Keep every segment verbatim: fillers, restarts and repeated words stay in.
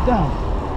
Damn.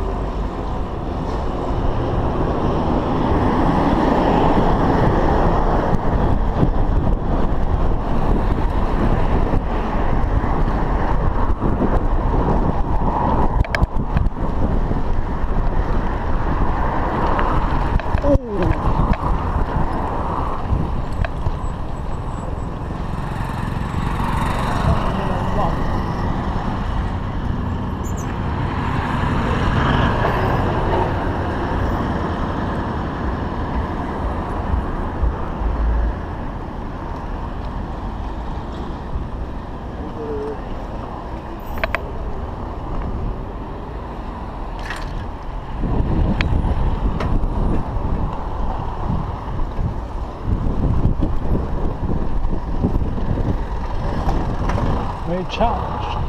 Charged.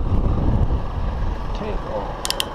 Take off.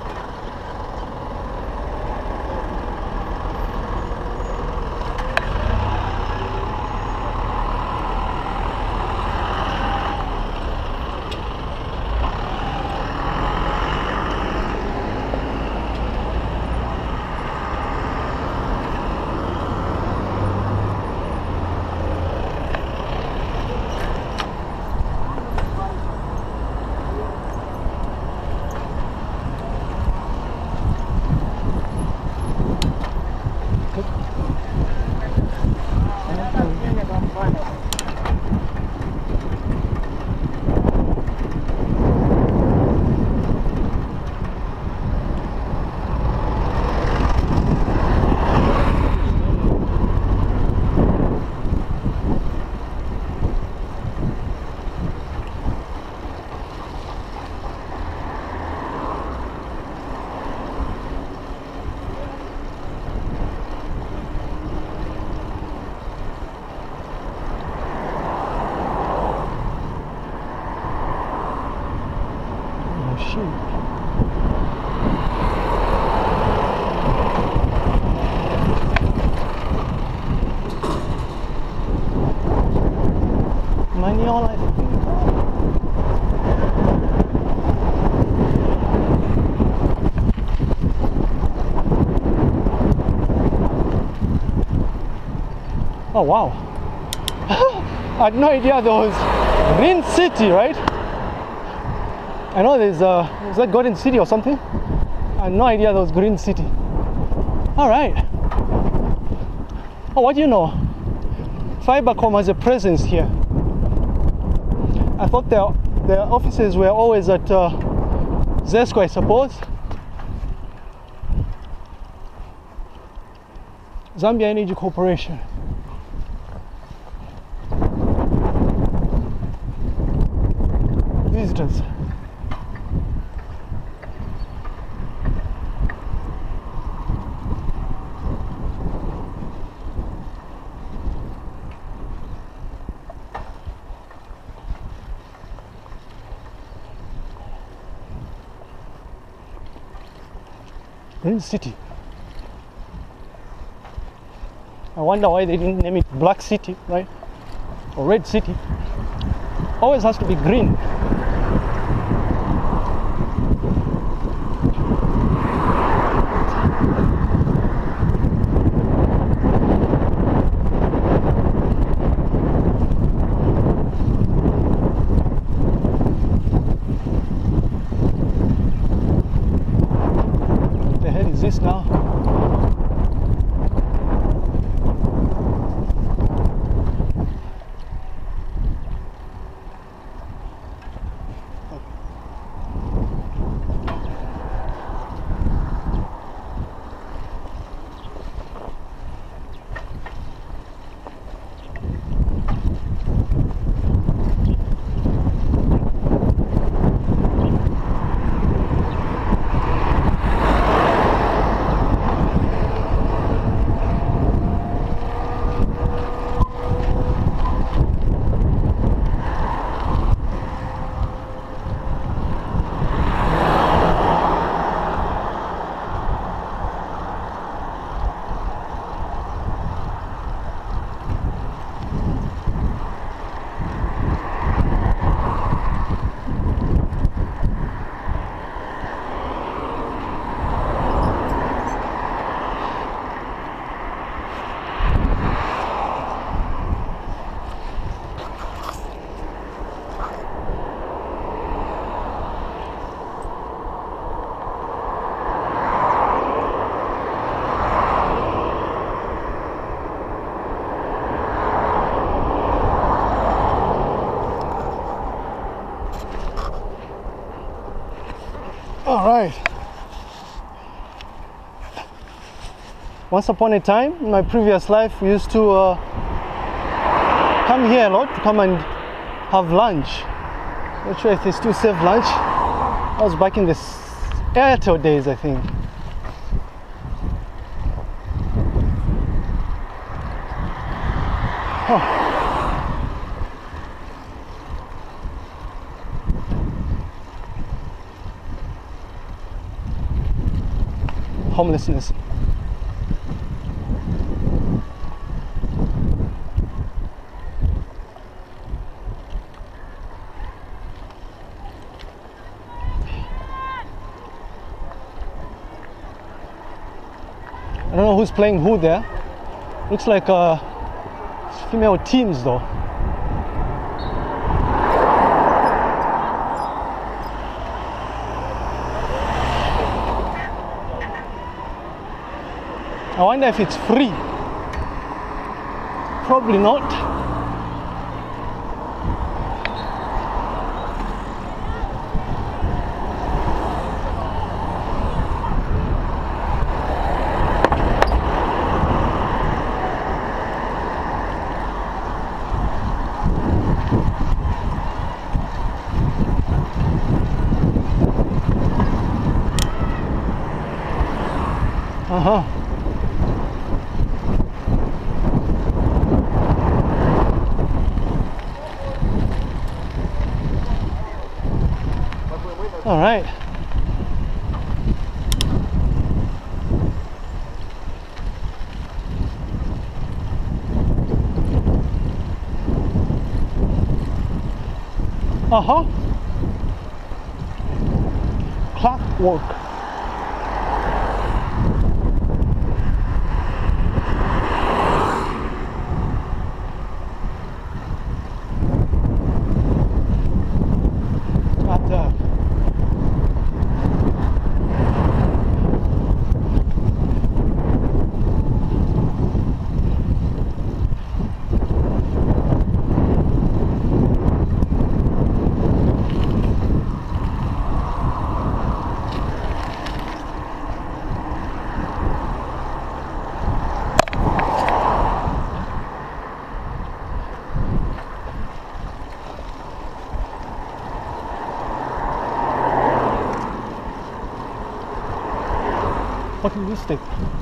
Maniola, I think. Oh wow. I had no idea there was Green City, right? I know there's uh is that Golden City or something? I had no idea there was Green City. Alright. Oh, what do you know? Fibercom has a presence here. I thought their, their offices were always at uh, Zesco, I suppose. Zambia Energy Corporation. Visitors. Green City. I wonder why they didn't name it Black City, right? Or Red City. Always has to be green. This now. All right. Once upon a time, in my previous life, we used to uh, come here a lot to come and have lunch. Not sure if they still serve lunch. That was back in the Airtel days, I think. Oh. Homelessness. I don't know who's playing who there. Looks like uh, female teams though. I wonder if it's free. Probably not. Uh-huh. All right. Uh-huh. Clockwork. Not uh what is this thing?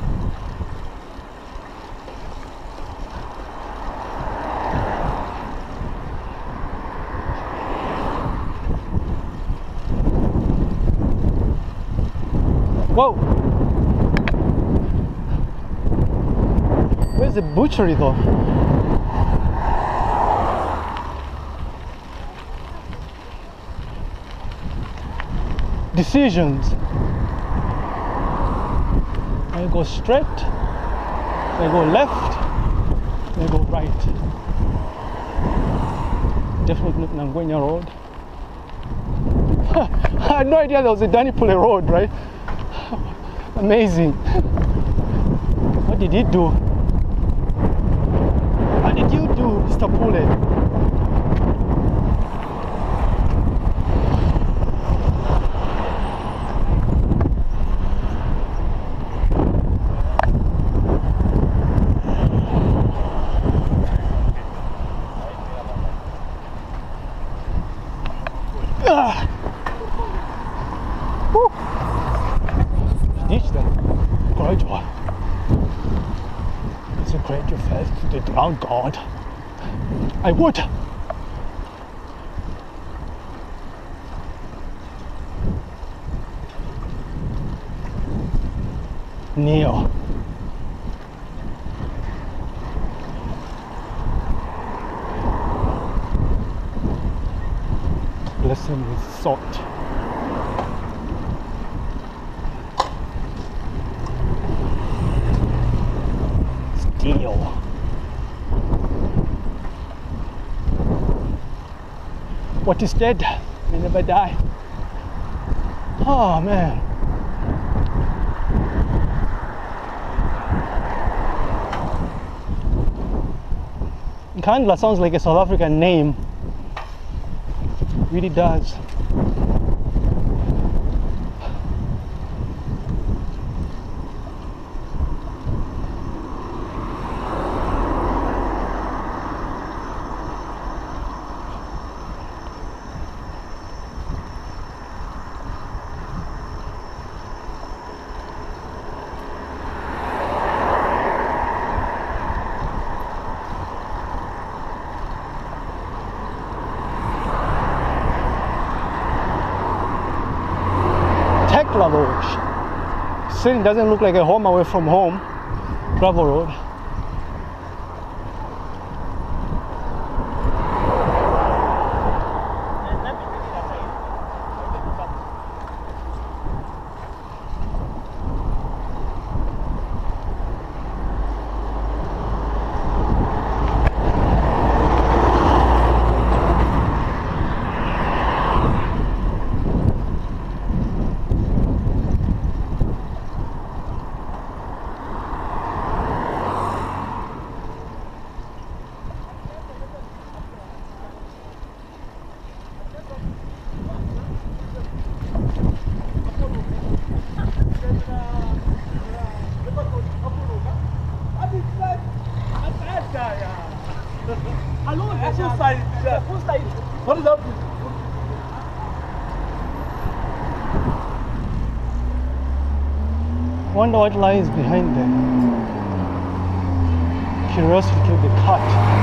Whoa! Where's the butchery though? Decisions. They go straight, they go left, they go right. Definitely not Nangwenya Road. I had no idea there was a Pule Road, right? Amazing. What did he do? What did you do, Mister Pule? Consecrate yourself to the ground God. I would. Kneel. Bless him with salt. Steel. What is dead may never die. Oh man. Kandla sounds like a South African name. Really does. Pule Lodge. Certainly doesn't look like a home away from home gravel road. Wonder what lies behind them. Curiosity killed the cat.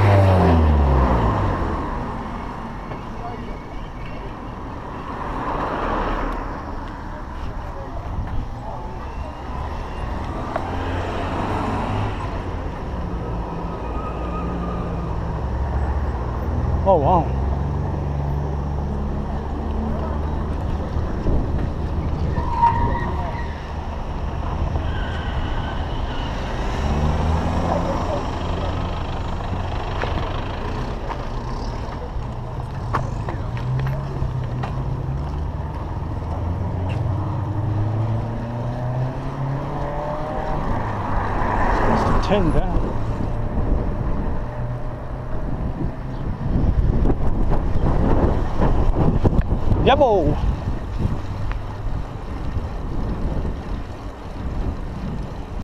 Oh wow. ten there. Yabo!